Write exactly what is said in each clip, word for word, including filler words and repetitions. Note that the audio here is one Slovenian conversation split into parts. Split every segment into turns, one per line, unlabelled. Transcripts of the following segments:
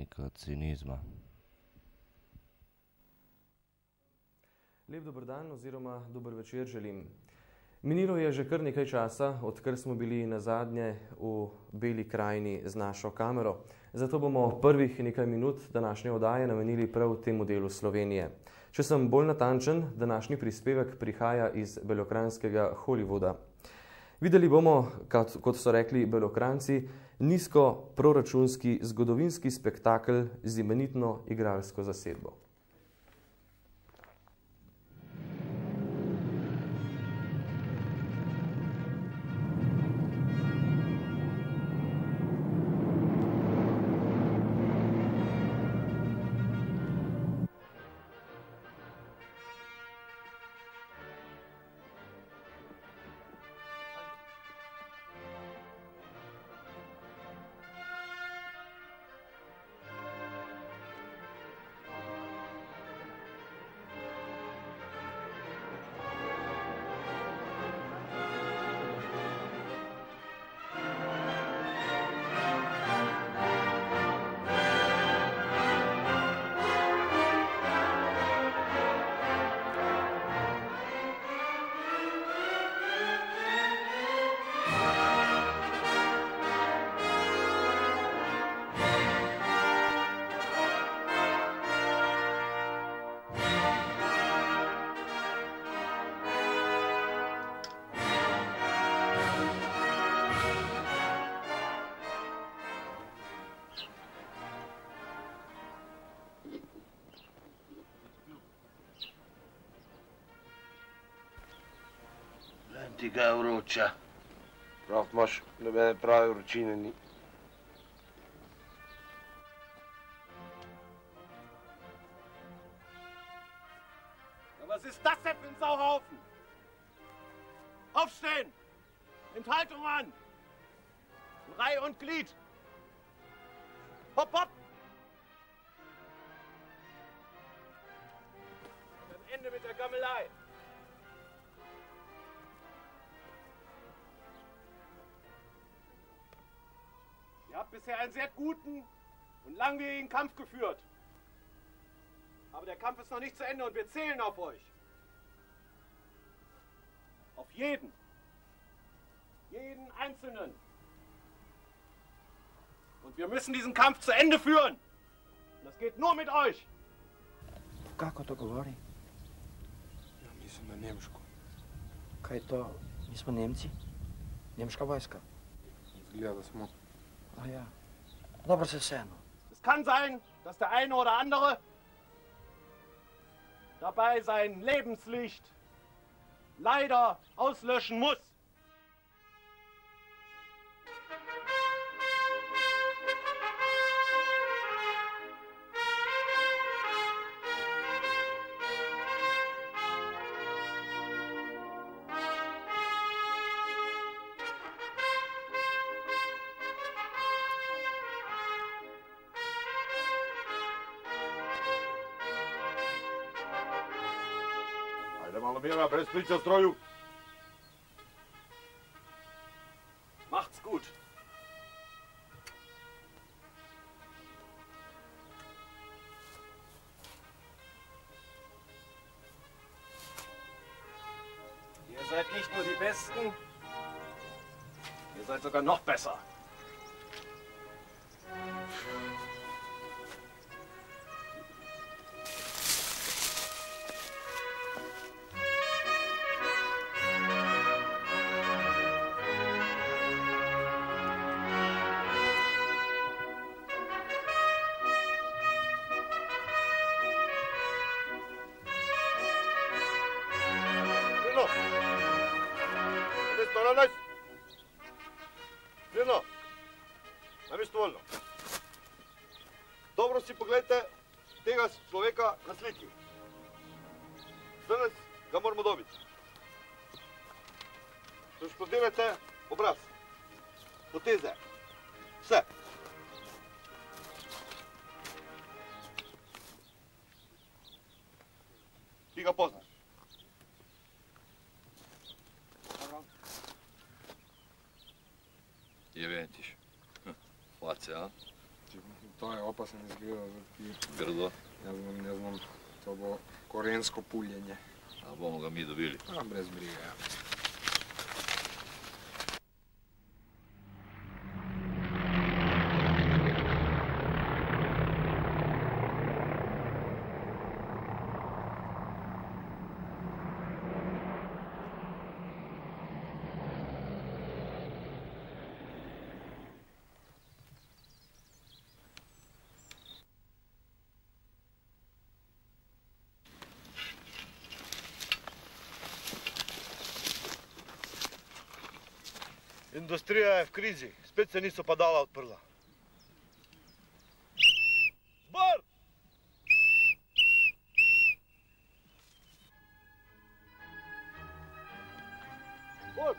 zagovornika cinizma.
Lep dober dan oziroma dober večer želim. Minilo je že kar nekaj časa, odkar smo bili nazadnje v Beli krajini z našo kamero. Zato bomo prvih nekaj minut današnje oddaje namenili prav temu delu Slovenije. Če sem bolj natančen, današnji prispevek prihaja iz belokranjskega Hollywooda. Videli bomo, kot so rekli Belokranjci, nizko proračunski zgodovinski spektakel z imenitno igralsko zasedbo.
Ti ga je vroča.
Prav imaš, nobene prave vročine ni.
Was ist das denn für ein Sauhaufen? Aufstehen! Nehmt Haltung an! In Reihe und Glied! Hopp, hopp! Dann Ende mit der Gammelei! Ihr habt bisher einen sehr guten und langwierigen Kampf geführt. Aber der Kampf ist noch nicht zu Ende und wir zählen auf euch. Auf jeden. Jeden Einzelnen. Und wir müssen diesen Kampf zu Ende führen. Und das geht nur mit euch.
Kako to govori?
Ja, mislim na nemško.
Kaj je to? Mi smo Nemci? Nemška vojska?
Izgleda, da smo.
Ah ja. Dobro se vseeno.
Es kann sein, dass der eine oder andere dabei sein Lebenslicht leider auslöschen muss.
Malo mira, brez priče o stroju.
Macht's gut. Ihr seid nicht nur die Besten, ihr seid sogar noch besser. Dobro si pogledajte tega človeka na sliki. Danes ga moramo dobiti. Transportirajte obraz, poteze, vse. Ti ga poznaš.
Je vetiš. Face, a?
To je opasan izgleda.
Grdo?
Ne znam, ne znam, to bo korensko puljenje.
A bomo ga mi dobili?
A, brez brige, ja.
Industrija je v krizi, spet se niso padala odprla. Zbor! Zbor!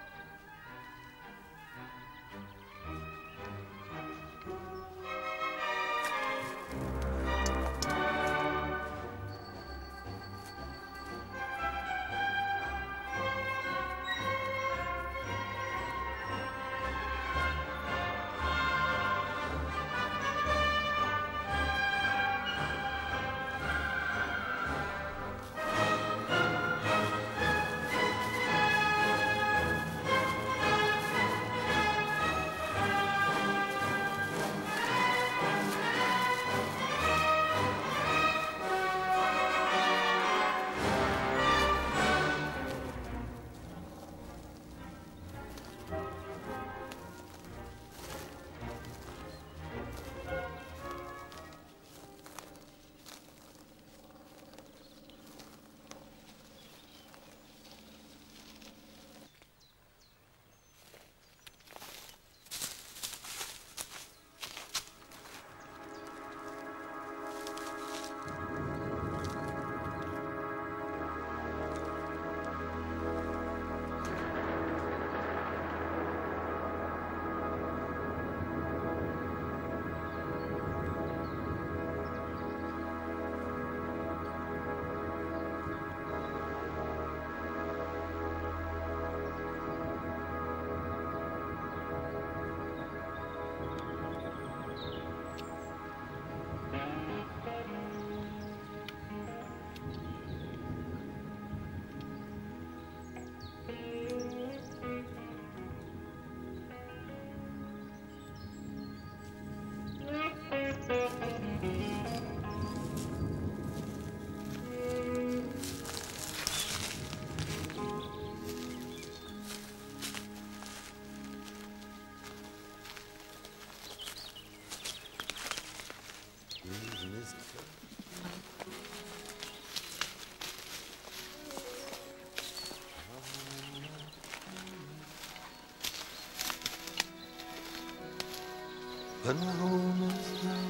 When home is the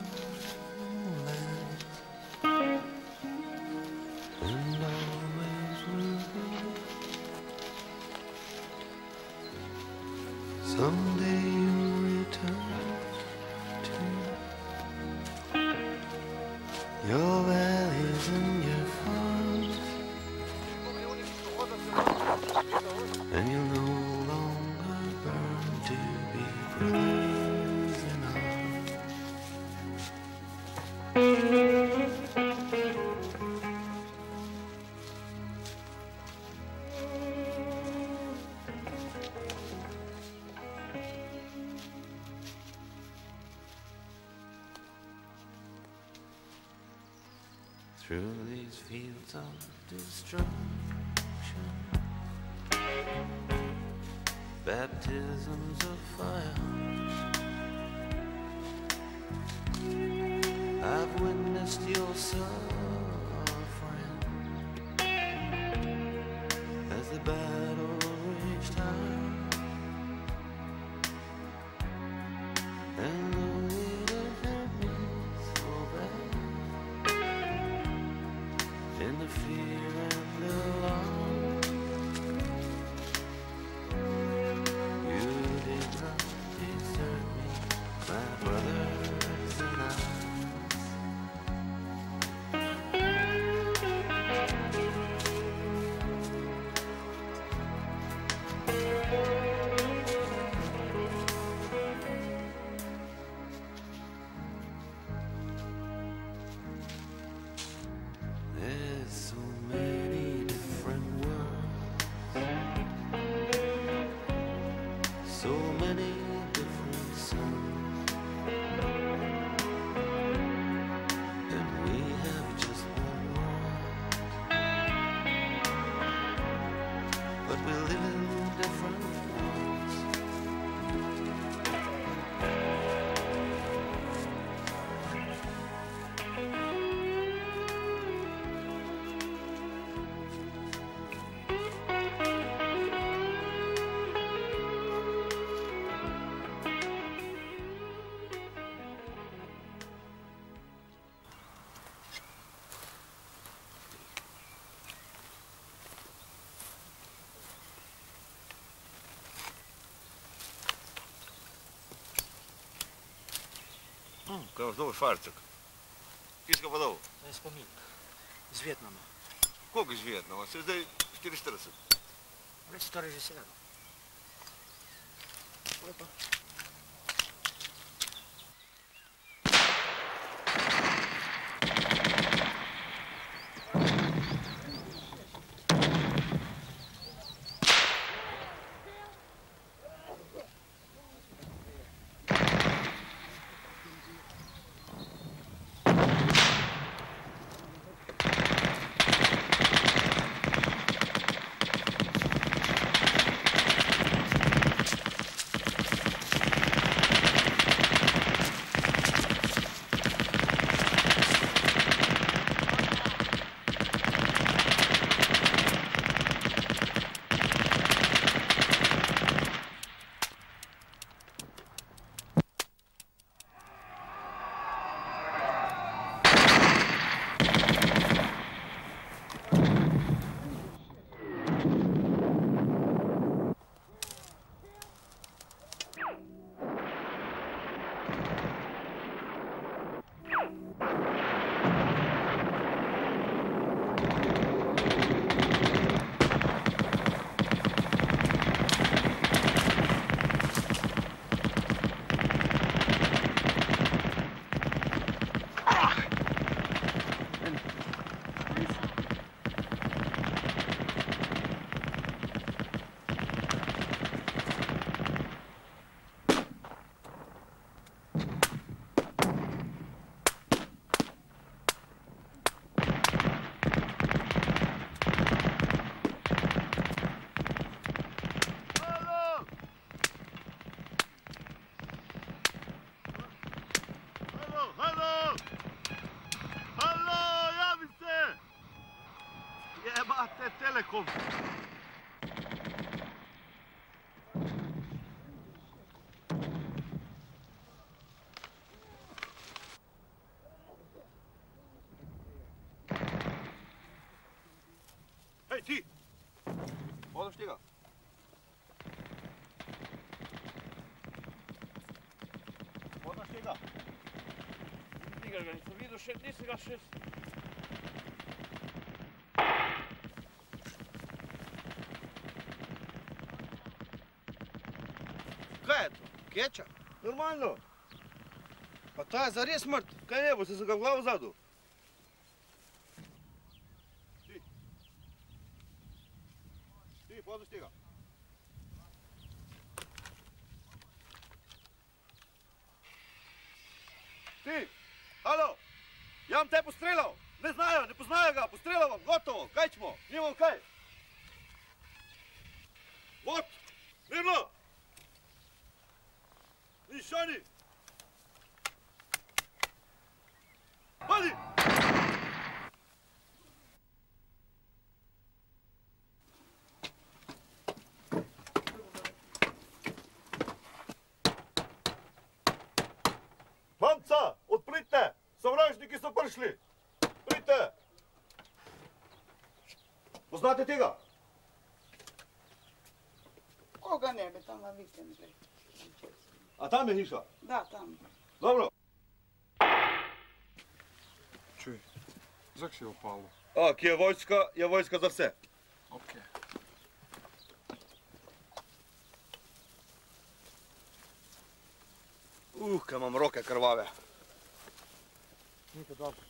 lowlands and always will be. Someday you'll return to your valleys and your farms, and you'll no longer burn to be brothers. Through these fields of destruction, baptisms of fire, I've witnessed your suffering as the battle raged high, and though it hurt me so bad, in the fear and the alarm, you did not desert me, my brothers and I. different ones.
Kaj imaš dober švarcek? Kje si ga pa dal?
To je spomin. Iz Vietnama.
Koliko iz Vietnama? Se je zdaj štiriinštirideset.
Već skoraj že sedem. Lepo.
Telekom. Hej, ti! Podaš tega? Podaš tega?
Tega ga nisem videl, še nisem ga še...
Kaj je to? Keča? Normalno. Pa ta je zares mrtev. Kaj ne bo, se sem ga v glavo zadal. Ti. Ti, podaš tega. Ti, halo, ja vam te postrelal. Ne znajo, ne poznajo ga, postrelal vam, gotovo, kaj ćemo, nimam kaj. Vot, mirno. Nişani! Hadi! Mamca, odprite! Sovražniki so prišli! Prite! Poznate tega?
Koga ne bi, tam na vikend gre.
A tam je hiša?
Da, tam.
Dobro.
Čuj, zak si opalo?
A, ki je vojska, je vojska za vse.
Ok.
Uh, kaj imam roke krvave.
Nikaj dobro.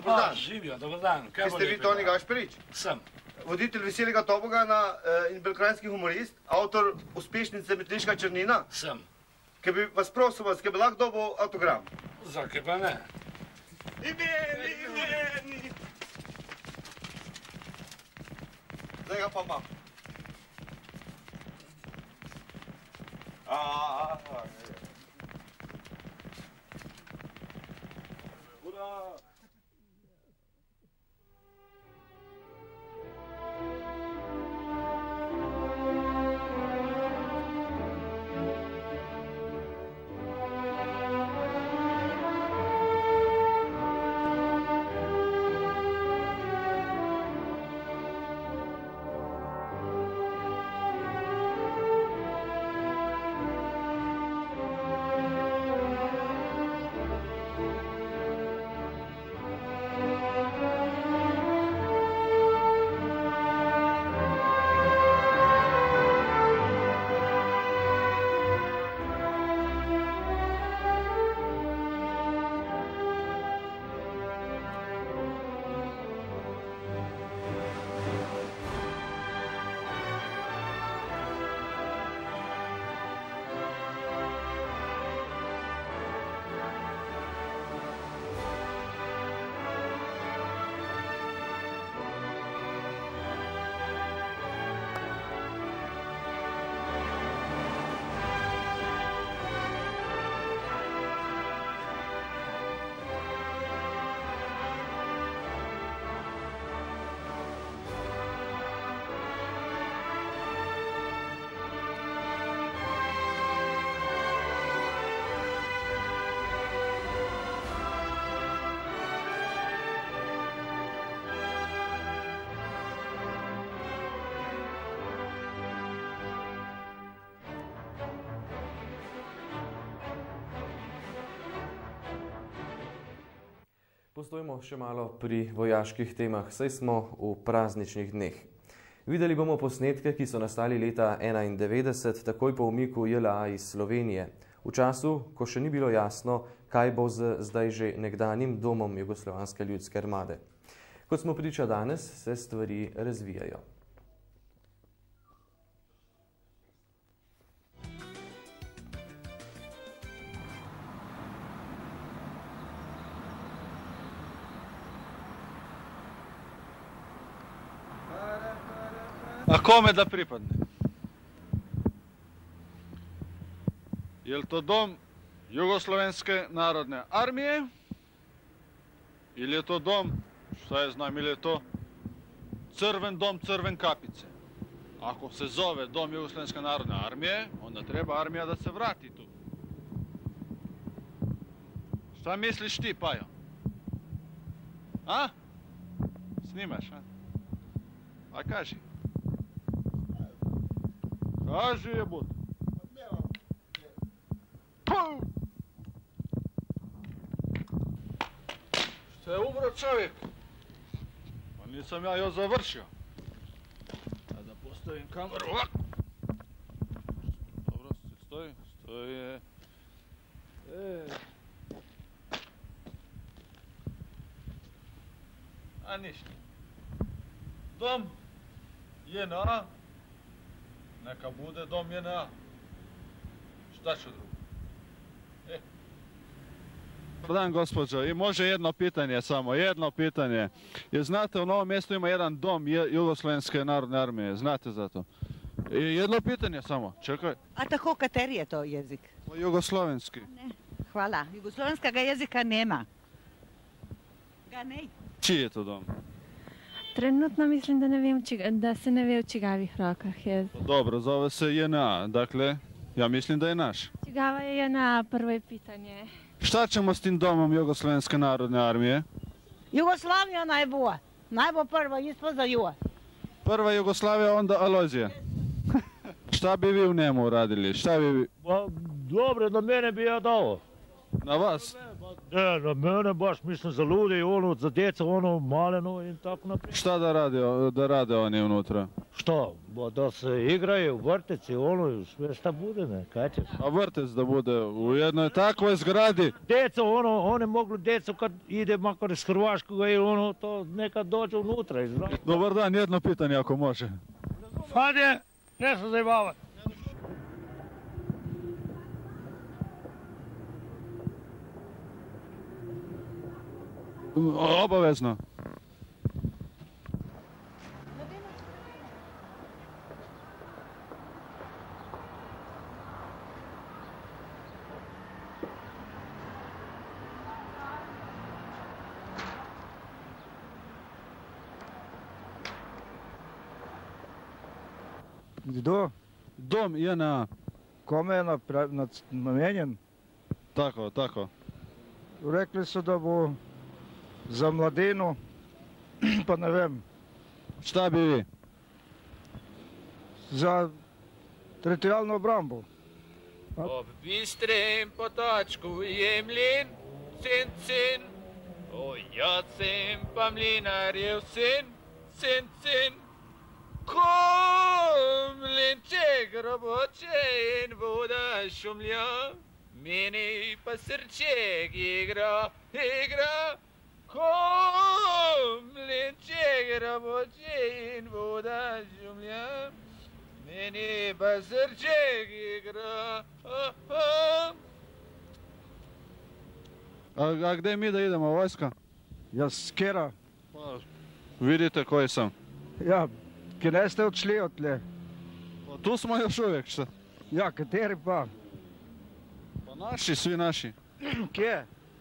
dobar dan.
Živijo, dobar dan. Kaj
Ste vi Toni Gašperič?
Sem.
Voditelj Veselega tobogana in belokranjski humorist, avtor uspešnice Metliška črnina?
Sem.
Kaj bi vas prosil vas, kaj bi lahko dobil avtogram?
Zakaj pa ne?
Imeni, imeni! Zdaj ga pa imam. Ura!
Postojimo še malo pri vojaških temah, saj smo v prazničnih dneh. Videli bomo posnetke, ki so nastali leta enaindevetdeset, takoj po umiku J L A iz Slovenije, v času, ko še ni bilo jasno, kaj bo z zdaj že nekdanjim domom Jugoslovanske ljudske armade. Kot smo priča danes, se stvari razvijajo.
A kome da pripadne? Je li to dom Jugoslovenske narodne armije? Ili je to dom, šta je znam, ili je to crven dom Crven kapice? Ako se zove dom Jugoslovenske narodne armije, onda treba armija da se vrati tu. Šta misliš ti, Pajo? A? Snimaš, a? A kaži. Kaži jebut. Šta je umro čovjek? Pa nisam ja još završio. A da postavim kameru ovako. Dobro, stoji, stoji. E. A ništa. Dom J N A. Neka bude dom J N A. Šta ću drugo? E. Dobar dan, gospođo. I može jedno pitanje samo, jedno pitanje. Jer znate, u Novom mjestu ima jedan dom Jugoslovenske narodne armije. Znate za to? I jedno pitanje samo, čekaj.
A tako, kateri je to jezik?
Jugoslovenski.
Ne, hvala. Jugoslovenskega jezika nema. Ga ne.
Čiji je to dom?
Trenutno mislim da, ne vem, da se ne ve v čigavih rokah je.
Dobro, zove se J N A, dakle, ja mislim da je naš.
Čigava je J N A, prvo je pitanje.
Šta ćemo s tim domom Jugoslovenske narodne armije?
Jugoslavija naj bo. Naj bo prva, ispod za ju.
Prva Jugoslavija, onda Alojzija. Šta bi vi u njemu uradili? Šta bi vi...
Dobro, do mene bi ja dao. Na vas?
Ne, na mene baš, mislim, za ljudi, ono, za djeca, ono, maleno in tako naprej.
Šta da rade, da rade oni unutra?
Što? Bo da se igraju, vrteci, ono, sve šta bude, ne, kaj ćeš?
A vrtec da bude u jednoj takvoj zgradi?
Djeca, ono, one mogli djeca kad ide makar iz Hrvaškoga i ono, to nekad dođe unutra. Izra.
Dobar dan, jedno pitanje ako može.
Hajde, ne se zajebavati.
Obavezno.
Kdo?
Dom J N A.
Kome je namenjen?
Tako, tako.
Rekli so, da bo za mladino, pa ne vem.
Šta bi vi?
Za teritorijalno obrambo.
Ob bistrem potočku je mlin, sin, sin. O, jaz sem pa mlinarjev sin, sin, sin. Ko mlinček roboče in voda šumlja, meni pa srček igra, igra. Ko mlinček roboče in voda šumlja, meni pa srček igra. Oh, oh.
A, a gdje mi da idemo, vojska?
Ja, skera.
Pa, vidite koji sam.
Ja, ki ne ste odšli od tle.
Pa tu smo još uvijek, šta?
Ja, kateri pa?
Pa naši, svi naši.
Kje?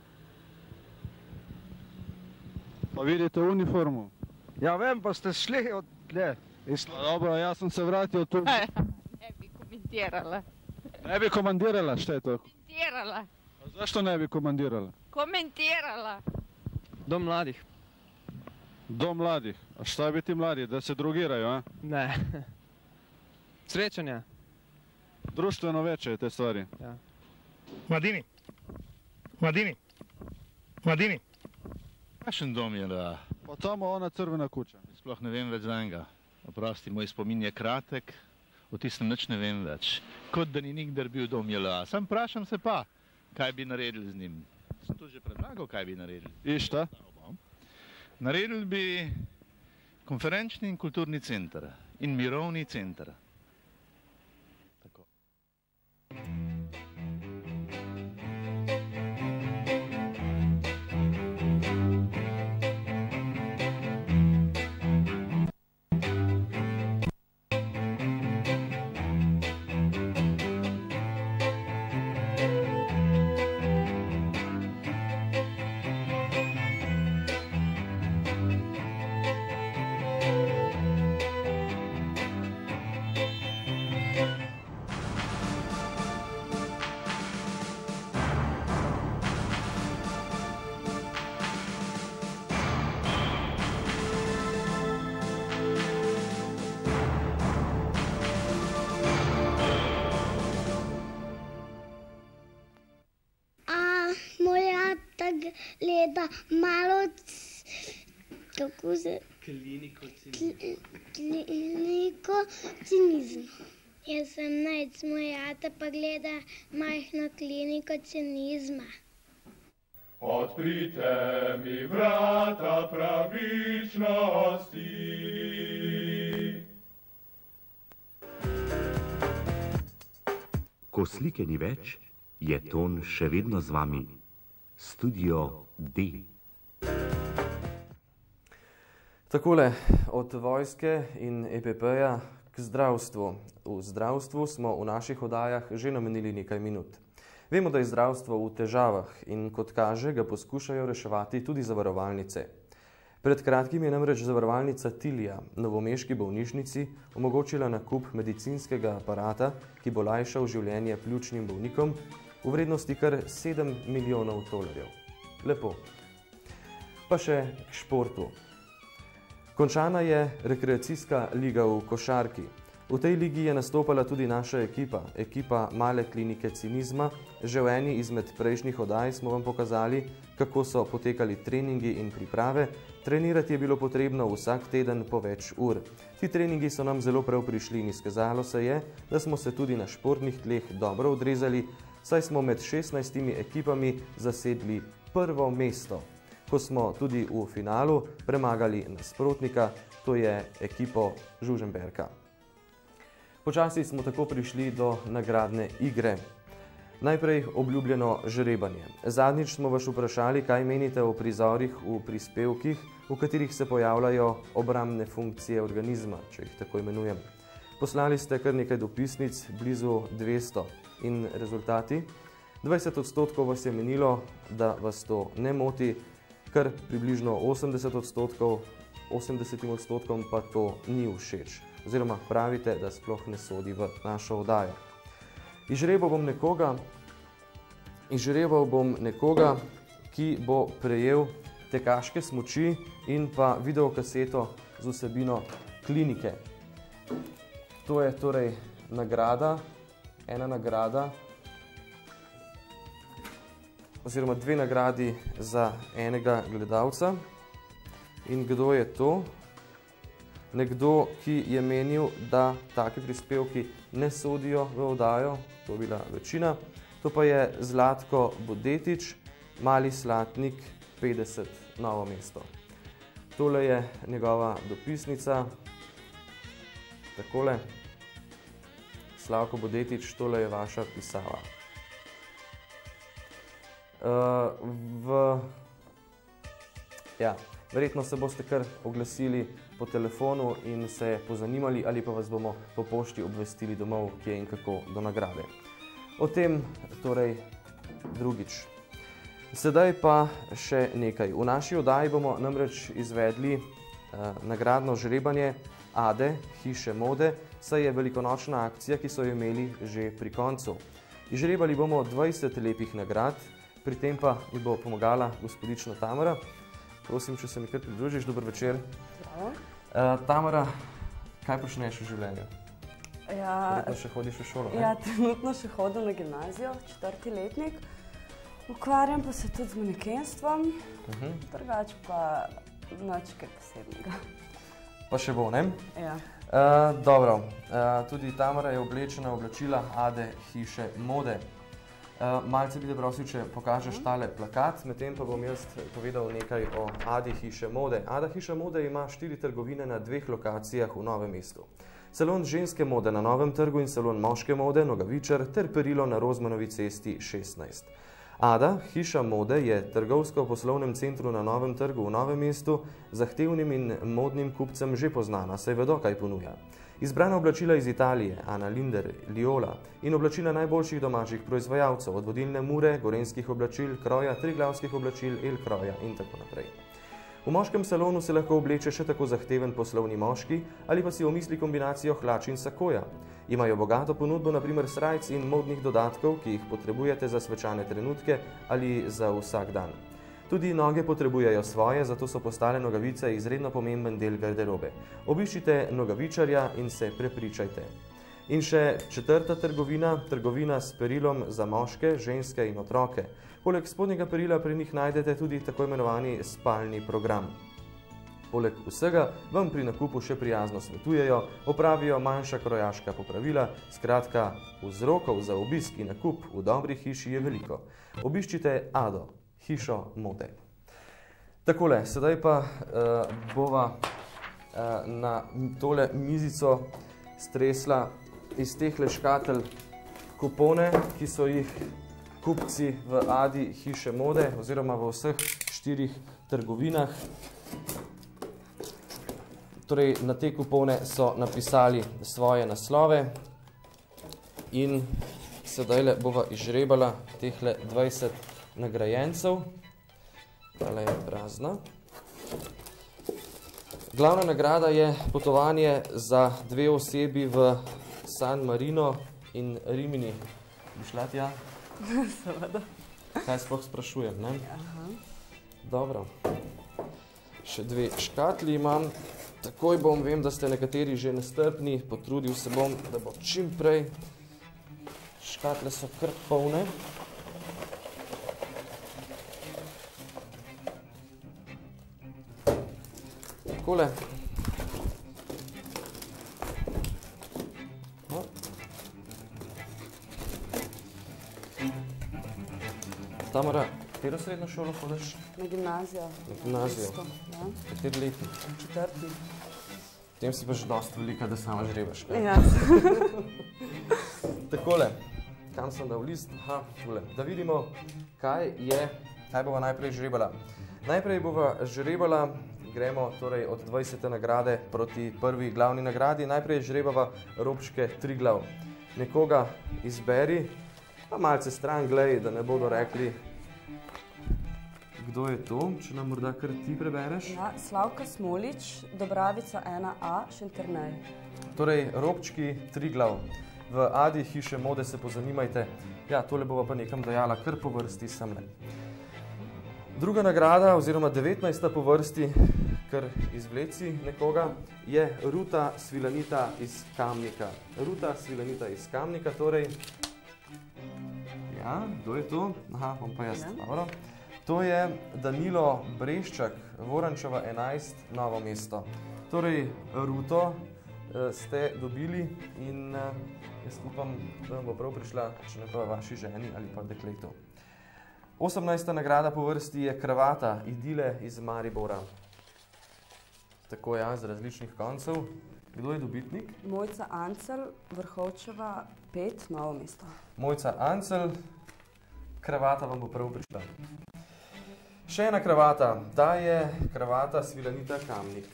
Pa vidite uniformu.
Ja vem, pa ste šli od tle.
Pa dobro, ja sam se vratio tu.
Ne bi komentirala.
Ne bi komandirala, šta je to?
Komentirala.
A zašto ne bi komandirala?
Komentirala.
Dom mladih.
Dom mladih. A šta bi ti mladi, da se drogiraju, a?
Ne. Srećanja.
Društveno veće te stvari.
Ja.
Mladini. Mladini. Mladini.
Kakšen dom je, da?
Pa tamo ona crvena kuća.
Sploh ne vem več za njega. Oprosti, moj spomin je kratek, o tistem nič ne vem več. Kot da ni nikdar bil dom J L A. Sam vprašam se pa, kaj bi naredili z njim. Sem to že predlagal, kaj bi naredili.
I šta?
Naredili bi konferenčni in kulturni center in mirovni center. Tako.
gleda malo, kako se...
Kliniko
cinizma. Jaz sem najc, moj ata pa gleda majhno kliniko cinizma.
Odprite mi vrata pravičnosti.
Ko slike ni več, je ton še vedno z vami. Studio D.
Takole, od vojske in E P P-ja k zdravstvu. V zdravstvu smo v naših oddajah že namenili nekaj minut. Vemo, da je zdravstvo v težavah in kot kaže, ga poskušajo reševati tudi zavarovalnice. Pred kratkim je namreč zavarovalnica Tilija novomeški bolnišnici omogočila nakup medicinskega aparata, ki bo lajšal življenje pljučnim bolnikom v vrednosti kar sedem milijonov tolarjev. Lepo. Pa še k športu. Končana je rekreacijska liga v košarki. V tej ligi je nastopala tudi naša ekipa, ekipa Male klinike cinizma. Že v eni izmed prejšnjih oddaj smo vam pokazali, kako so potekali treningi in priprave. Trenirati je bilo potrebno vsak teden po več ur. Ti treningi so nam zelo prav prišli in izkazalo se je, da smo se tudi na športnih tleh dobro odrezali, saj smo med šestnajstimi ekipami zasedli prvo mesto, ko smo tudi v finalu premagali nasprotnika, to je ekipo Žužemberka. Počasi smo tako prišli do nagradne igre. Najprej obljubljeno žrebanje. Zadnjič smo vas vprašali, kaj menite o prizorih v prispevkih, v katerih se pojavljajo obrambne funkcije organizma, če jih tako imenujem. Poslali ste kar nekaj dopisnic, blizu dvesto. In rezultati? dvajset odstotkov vas je menilo, da vas to ne moti, kar približno osemdeset odstotkov, osemdesetim odstotkom pa to ni všeč. Oziroma pravite, da sploh ne sodi v našo oddajo. Izžrebal bom nekoga, izžrebal bom nekoga, ki bo prejel tekaške smuči in pa videokaseto z vsebino klinike. To je torej nagrada, ena nagrada, oziroma dve nagradi za enega gledalca. In kdo je to? Nekdo, ki je menil, da taki prispevki ne sodijo v oddajo, to je bila večina. To pa je Zlatko Bodetič, Mali Slatnik petdeset, Novo mesto. Tole je njegova dopisnica. Takole. Slavko Bodetič, tole je vaša pisava. Uh, v... Ja, verjetno se boste kar oglasili po telefonu in se pozanimali, ali pa vas bomo po pošti obvestili domov, kje in kako do nagrade. O tem torej drugič. Sedaj pa še nekaj. V naši oddaji bomo namreč izvedli eh, nagradno žrebanje Ade, hiše mode, saj je velikonočna akcija, ki so jo imeli že pri koncu. Izžrebali bomo dvajset lepih nagrad, pri tem pa mi bo pomagala gospodična Tamara. Prosim, če se mi kar pridružiš, dober večer.
Bravo.
Uh, Tamara, kaj počneš v življenju?
Ja,
Verjetno še hodiš v šolo, ne?
Ja, trenutno še hodim na gimnazijo, četrti letnik. Ukvarjam pa se tudi z manekenstvom, uh-huh. Drugače pa nič kaj posebnega.
Pa še bo, ne?
Ja.
Uh, dobro, uh, tudi Tamara je oblečena oblačila Ade hiše mode. Uh, malce bi te prosil, če pokažeš tale plakat, medtem pa bom jaz povedal nekaj o Adi hiše mode. Ada hiša mode ima štiri trgovine na dveh lokacijah v Novem mestu. Salon ženske mode na Novem trgu in salon moške mode Nogavičar ter Perilo na Rozmanovi cesti šestnajst. Ada hiša mode je trgovsko v poslovnem centru na Novem trgu v Novem mestu, zahtevnim in modnim kupcem že poznana, saj vedo, kaj ponuja. Izbrana oblačila iz Italije, Ana Linder, Liola in oblačila najboljših domačih proizvajalcev, od vodilne Mure, gorenskih oblačil, kroja, triglavskih oblačil, El kroja in tako naprej. V moškem salonu se lahko obleče še tako zahteven poslovni moški ali pa si omisli kombinacijo hlač in sakoja. Imajo bogato ponudbo na primer srajc in modnih dodatkov, ki jih potrebujete za svečane trenutke ali za vsak dan. Tudi noge potrebujejo svoje, zato so postale nogavice izredno pomemben del garderobe. Obiščite Nogavičarja in se prepričajte. In še četrta trgovina, trgovina s perilom za moške, ženske in otroke. Poleg spodnjega perila pri njih najdete tudi tako imenovani spalni program. Poleg vsega vam pri nakupu še prijazno svetujejo, opravijo manjša krojaška popravila, skratka, vzrokov za obisk in nakup v dobri hiši je veliko. Obiščite Ado hišo mode. Takole, sedaj pa uh, bova uh, na tole mizico stresla iz tehle škatelj kupone, ki so jih kupci v Adi hiše mode oziroma v vseh štirih trgovinah. Torej, na te kupone so napisali svoje naslove in sedajle bova izžrebala tehle dvajset nagrajencev. Tale je prazna. Glavna nagrada je potovanje za dve osebi v San Marino in Rimini. Bi šla tja?
Seveda.
Kaj sploh sprašujem, ne?
Aha.
Dobro. Še dve škatli imam. takoj bom, vem, da ste nekateri že nestrpni, potrudil se bom, da bo čim prej. Škatle so kar polne. Takole. No. Tamara, katero srednjo šolo hodiš?
Na gimnazijo.
Na gimnazijo.
Ja.
Kateri letnik?
Četrti.
Potem si pa že dosti velika, da sama žrebaš, kaj?
Ja.
Takole, kam sem dal list? Aha, tule. Da vidimo, kaj je, kaj bova najprej žrebala. Najprej bova žrebala, gremo torej od dvajsete nagrade proti prvi glavni nagradi. Najprej žrebava robčke Triglav. Nekoga izberi, pa malce stran glej, da ne bodo rekli, kdo je to, če nam morda kar ti prebereš.
Ja, Slavka Smolič, Dobravica ena A, Šentjernej.
Torej, robčki Triglav. V Adi hiše mode se pozanimajte. Ja, tole bova pa nekam dajala kar po vrsti semle. Druga nagrada, oziroma devetnajsta po vrsti, kar izvleci nekoga, je Ruta Svilanita iz Kamnika. Ruta Svilanita iz Kamnika, torej... Ja, kdo je to? Aha, bom pa jaz. Dobro. To je Danilo Breščak, Vorančeva enajst, Novo mesto. Torej, Ruto ste dobili in jaz upam, da vam bo prav prišla, če ne pa vaši ženi ali pa dekletu. osemnajsta nagrada po vrsti je Kravata, Idile iz Maribora. Tako ja, z različnih koncev. Kdo je dobitnik?
Mojca Ancel, Vrhovčeva pet, Novo mesto.
Mojca Ancel, Kravata vam bo prav prišla. Še ena kravata, ta je Kravata Svilanita Kamnik.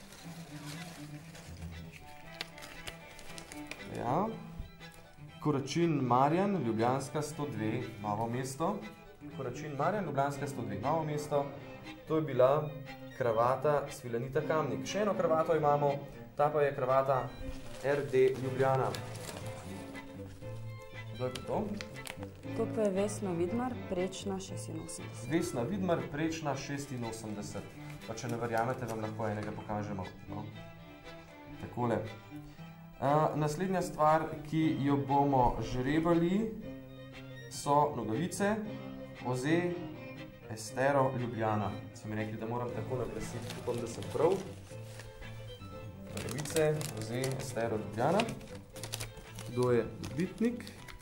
Ja. Koračin Marjan, Ljubljanska sto dve, Novo mesto. Koračin Marjan, Ljubljanska sto dve, Novo mesto. To je bila Kravata Svilanita Kamnik. Še eno kravato imamo, ta pa je Kravata R D Ljubljana. Kdo je to?
To pa je Vesna Vidmar, Prečna šestinosemdeset.
Vesna Vidmar, Prečna šestinosemdeset. Pa če ne verjamete, vam lahko enega pokažemo. No. Takole. Uh, naslednja stvar, ki jo bomo žrebali, so nogavice Oze Estero Ljubljana. So mi rekli, da moram tako naglasiti, upam, da sem prav. Nogavice Oze Estero Ljubljana. Kdo je dobitnik?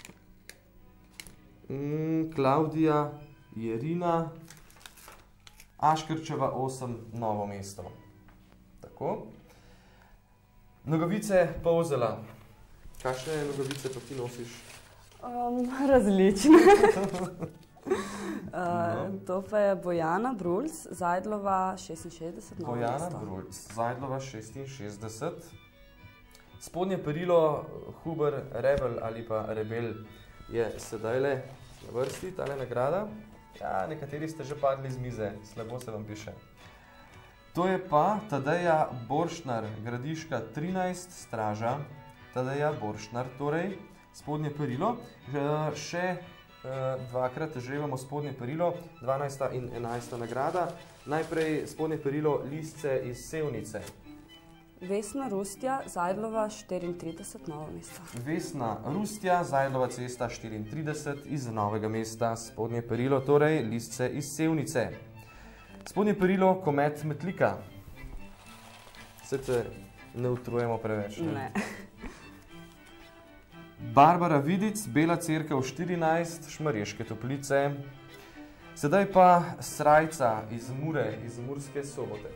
Klaudija Jerina, Aškrčeva osem, Novo mesto. Tako. Nogavice Polzela. Kakšne nogavice pa ti nosiš?
Um, različne. uh, to pa je Bojana Brulc, Zajdlova šestinšestdeset, Novo mesto.
Bojana Brulc, Zajdlova šestinšestdeset. Spodnje perilo Huber Rebel ali pa Rebel je sedajle na vrsti, tale nagrada. Ja, nekateri ste že padli z mize, slabo se vam piše. To je pa Tadeja Borštnar, Gradiška trinajst, Straža. Tadeja Borštnar, torej spodnje perilo. Še dvakrat žrebamo spodnje perilo, dvanajsta in enajsta nagrada. Najprej spodnje perilo Listce iz Sevnice.
Vesna Rustja, Zajdlova štiriintrideset, Novo mesto.
Vesna Rustja, Zajdlova cesta štiriintrideset iz Novega mesta. Spodnje perilo, torej Listce iz Sevnice. Spodnje perilo Komet Metlika. Se te ne utrujemo preveč, ne?
Ne.
Barbara Vidic, Bela cerkev štirinajst, Šmarješke Toplice. Sedaj pa Srajca iz Mure, iz Murske Sobote.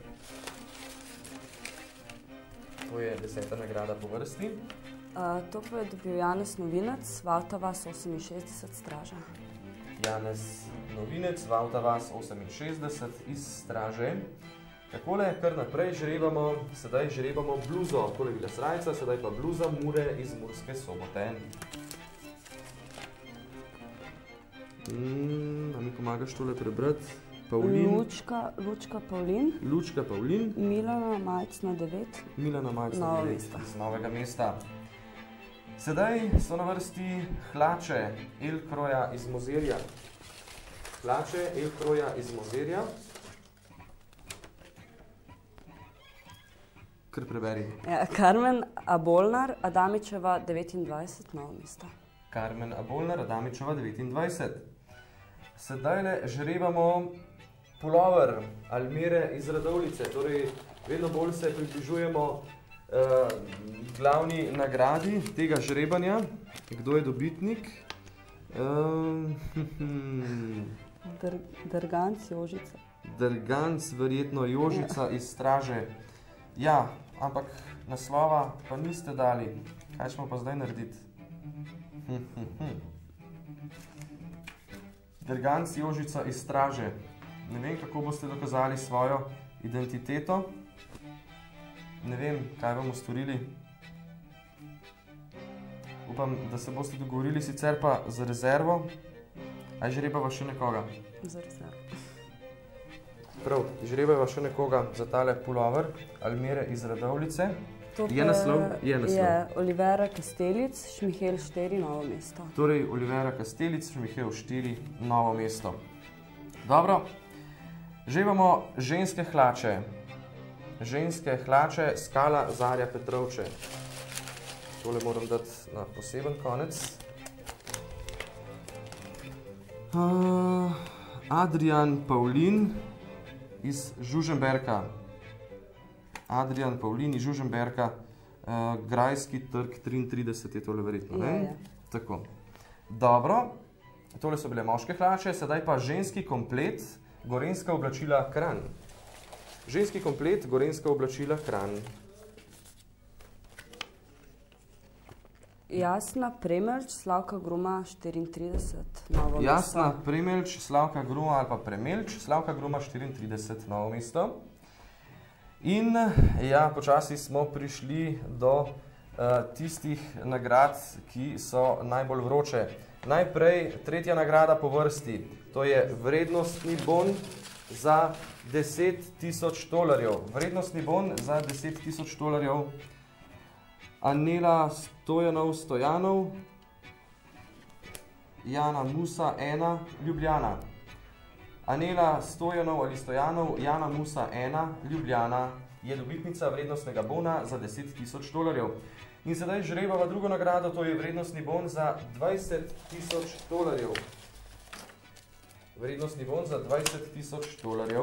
To je deseta nagrada po vrsti.
Uh, to pa je dobil Janez Novinec, Valtavas oseminšestdeset, Straža.
Janez Novinec, Valtavas oseminšestdeset iz Straže. Takole, kar naprej žrebamo, sedaj žrebamo bluzo. Tole je bila Srajca, sedaj pa bluza Mure iz Murske Sobote. Mm, da mi pomagaš tole prebrati. Pavlin.
Lučka, Lučka Pavlin.
Lučka Pavlin.
Milana Majcna devet.
Milana Majcna devet iz Novega mesta. Sedaj so na vrsti hlače Elkroja iz Mozirja. Hlače Elkroja iz Mozirja. Kar preberi.
Ja, Karmen Abolnar, Adamičeva, devetindvajset, Novo mesto.
Karmen Abolnar, Adamičeva, devetindvajset. Sedaj le žrebamo pulover Almire iz Radovljice. Torej, vedno bolj se približujemo uh, glavni nagradi tega žrebanja. Kdo je dobitnik? Uh,
Dr Drganc, Jožica.
Drganc, verjetno Jožica iz Straže. Ja, ampak naslova pa niste dali. Kaj smo pa zdaj narediti? Hm, hm, hm. Drganc, Jožica iz Straže. Ne vem, kako boste dokazali svojo identiteto. Ne vem, kaj bomo storili. Upam, da se boste dogovorili sicer pa za rezervo. Aj žrebava še nekoga?
Za rezervo.
Prav, žrebava še nekoga za tale pulover Almire iz Radovljice.
To
je naslov? Je naslov.
Je Olivera Kastelic, Šmihel štiri, Novo mesto.
Torej, Olivera Kastelic, Šmihel štiri, Novo mesto. Dobro, žrebamo ženske hlače. Ženske hlače, Skala Zarja Petrovče. Tole moram dati na poseben konec. Uh, Adrian Pavlin iz Žužemberka. Adrian Pavlin iz Žužemberka, uh, Grajski trg triintrideset je tole verjetno, ne?
Je, je.
Tako. Dobro, tole so bile moške hlače, sedaj pa ženski komplet, gorenjska oblačila Kranj. Ženski komplet, gorenjska oblačila Kranj.
Jasna Premelč, Slavka Gruma, štiriintrideset, Novo mesto.
Jasna Premelč, Slavka Gruma ali pa Premelč, Slavka Gruma štiriintrideset, Novo mesto. In ja, počasi smo prišli do uh, tistih nagrad, ki so najbolj vroče. Najprej tretja nagrada po vrsti, to je vrednostni bon za deset tisoč tolarjev. Vrednostni bon za deset tisoč tolarjev. Anela Stojanov Stojanov, Jana Musa ena, Ljubljana. Anela Stojanov ali Stojanov, Jana Musa ena, Ljubljana je dobitnica vrednostnega bona za deset tisoč tolarjev. In sedaj žrebava drugo nagrado, to je vrednostni bon za dvajset tisoč tolarjev. Vrednostni bon za dvajset tisoč tolarjev.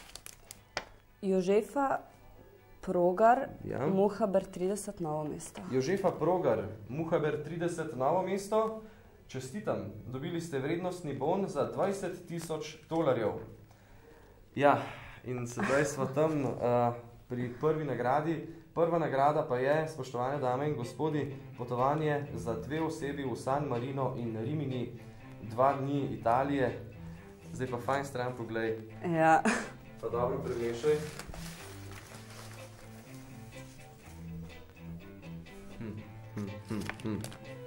Jožefa Progar,
ja.
Muhaber trideset, Novo mesto.
Jožefa Progar, Muhaber trideset, Novo mesto. Čestitam, dobili ste vrednostni bon za dvajset tisoč tolarjev. Ja, in sedaj smo tam uh, pri prvi nagradi. Prva nagrada pa je, spoštovane dame in gospodi, potovanje za dve osebi v San Marino in Rimini, dva dni Italije. Zdaj pa fajn stran poglej.
Ja.
Pa dobro premešaj. Hm, hm, hm, hm.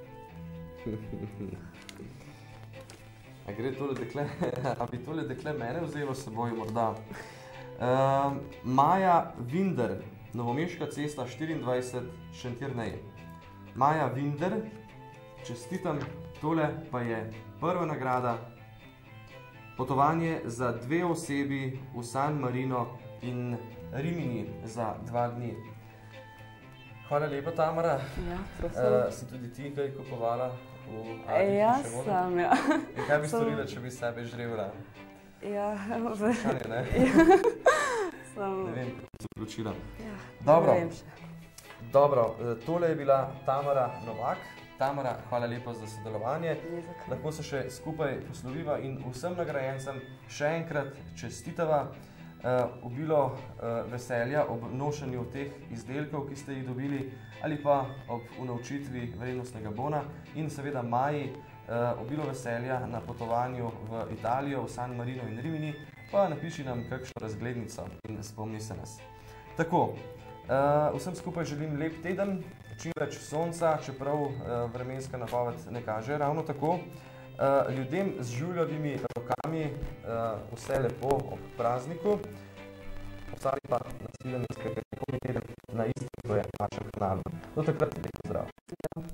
A gre tole dekle, a bi tole dekle mene vzelo s seboj morda? Uh, Maja Vinder, Novomeška cesta štiriindvajset, Šentjernej. Maja Vinder, čestitam, tole pa je prva nagrada. Potovanje za dve osebi v San Marino in Rimini za dva dni. Hvala lepa, Tamara.
Ja, prosim.
Uh, si tudi ti kaj kupovala v Adriši?
Ja, sem, ja.
In kaj bi storila, če bi sebe žrevila?
Ja,
vprašanje, ne?
Ja, sem.
Ne vem, kako se vključila.
Ja,
Dobro.
ne vem še.
Dobro, tole je bila Tamara Novak. Tamara, hvala lepa za sodelovanje. Lahko se še skupaj posloviva in vsem nagrajencem še enkrat čestitava. Uh, obilo uh, veselja ob nošenju teh izdelkov, ki ste jih dobili, ali pa ob unovčitvi vrednostnega bona in seveda Maji uh, obilo veselja na potovanju v Italijo, v San Marino in Rimini, pa napiši nam kakšno razglednico in spomni se nas. Tako, uh, vsem skupaj želim lep teden, čim več sonca, čeprav uh, vremenska napoved ne kaže ravno tako. Uh, ljudem z žuljavimi rokami uh, vse lepo ob prazniku. Ostali pa naslednji teden na istem, to je našem kanalu. Do takrat, lep pozdrav.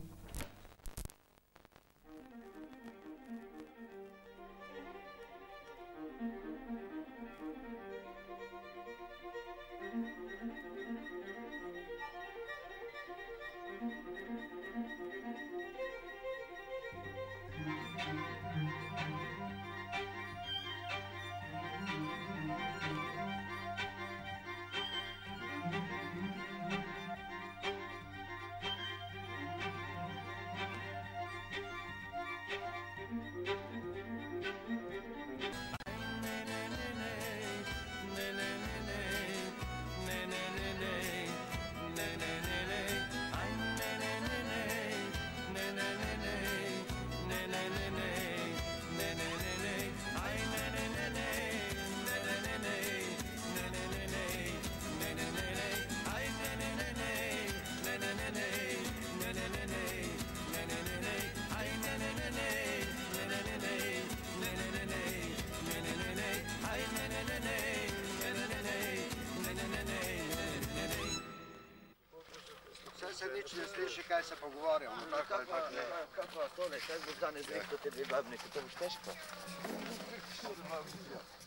nič ne sliši, kaj se pogovarjamo. Tako ali tako ne.
Kako tole, kaj boš danes rekel te dve babne, to boš težko.